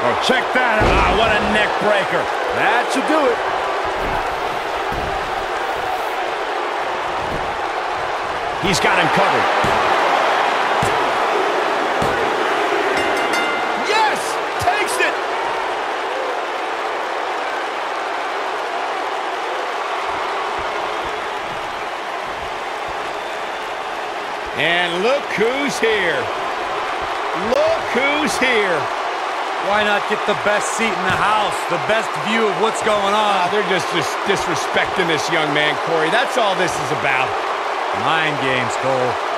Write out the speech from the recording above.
Oh, check that out. Ah, what a neck breaker. That should do it. He's got him covered. Yes! Takes it! And look who's here. Look who's here. Why not get the best seat in the house, the best view of what's going on? They're just disrespecting this young man, Corey. That's all this is about. Mind games, Cole.